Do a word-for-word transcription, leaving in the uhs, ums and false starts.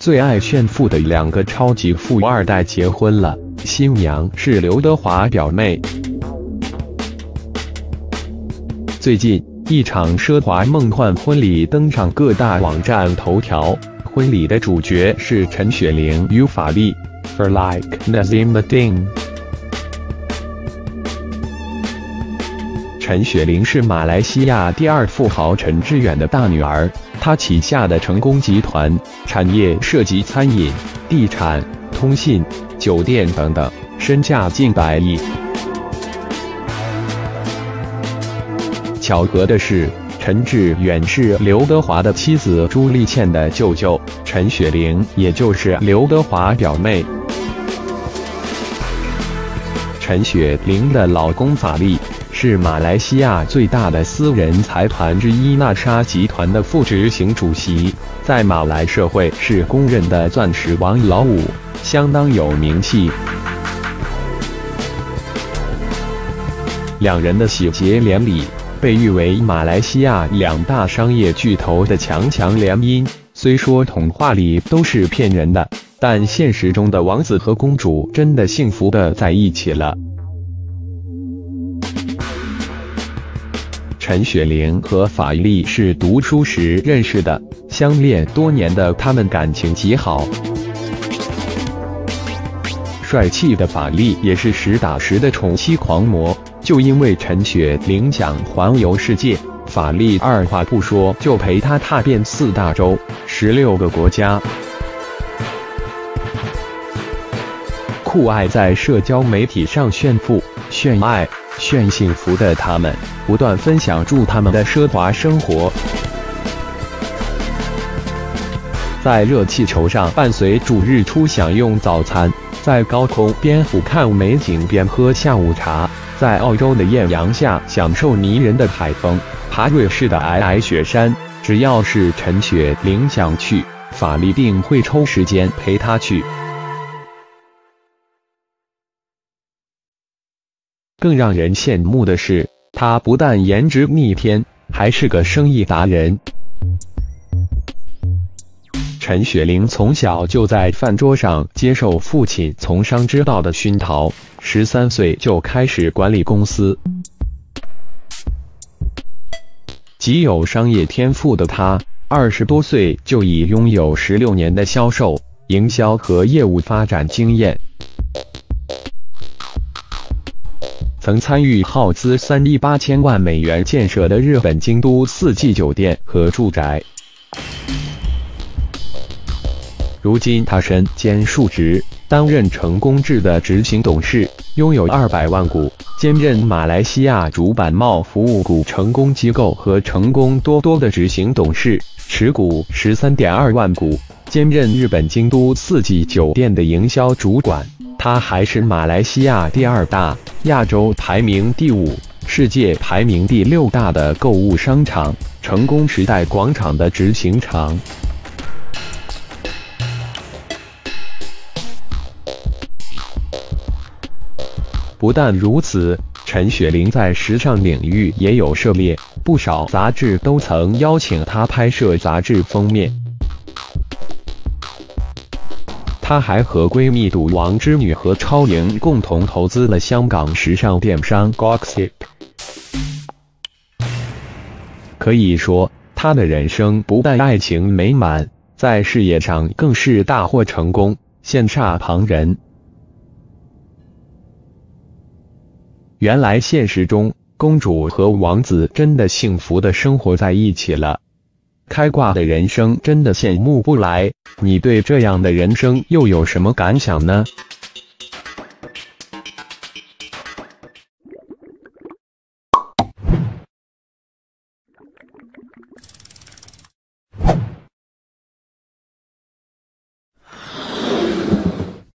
最爱炫富的两个超级富二代结婚了，新娘是刘德华表妹。最近，一场奢华梦幻婚礼登上各大网站头条，婚礼的主角是陈雪玲与法力 ，Farlik Nazimuddin。陈雪玲是马来西亚第二富豪陈志远的大女儿，她旗下的成功集团产业涉及餐饮、地产、通信、酒店等等，身价近百亿。巧合的是，陈志远是刘德华的妻子朱丽倩的舅舅，陈雪玲也就是刘德华表妹。陈雪玲的老公法力是马来西亚最大的私人财团之一纳沙集团的副执行主席，在马来社会是公认的钻石王老五，相当有名气。两人的喜结连理，被誉为马来西亚两大商业巨头的强强联姻。虽说童话里都是骗人的，但现实中的王子和公主真的幸福的在一起了。陈雪玲和法力是读书时认识的，相恋多年的他们感情极好。帅气的法力也是实打实的宠妻狂魔，就因为陈雪玲想环游世界，法力二话不说就陪她踏遍四大洲、十六个国家。酷爱在社交媒体上炫富、炫爱、炫幸福的他们，不断分享住他们的奢华生活。在热气球上伴随主日出享用早餐，在高空边俯瞰美景边喝下午茶，在澳洲的艳阳下享受迷人的海风，爬瑞士的皑皑雪山。只要是陈雪玲想去，法力定会抽时间陪她去。更让人羡慕的是，他不但颜值逆天，还是个生意达人。陈雪玲从小就在饭桌上接受父亲从商之道的熏陶，十三岁就开始管理公司。极有商业天赋的他，二十多岁就已拥有十六年的销售、营销和业务发展经验。曾参与耗资三亿八千万美元建设的日本京都四季酒店和住宅。如今他身兼数职，担任成功智的执行董事，拥有二百万股，兼任马来西亚主板贸服务股成功机构和成功多多的执行董事，持股 十三点二万股，兼任日本京都四季酒店的营销主管。他还是马来西亚第二大、亚洲排名第五、世界排名第六大的购物商场——成功时代广场的执行长。不但如此，陈雪玲在时尚领域也有涉猎，不少杂志都曾邀请她拍摄杂志封面。她还和闺蜜赌王之女何超莹共同投资了香港时尚电商 Gossip。可以说，她的人生不但爱情美满，在事业上更是大获成功，羡煞旁人。原来现实中，公主和王子真的幸福的生活在一起了。开挂的人生真的羡慕不来，你对这样的人生又有什么感想呢？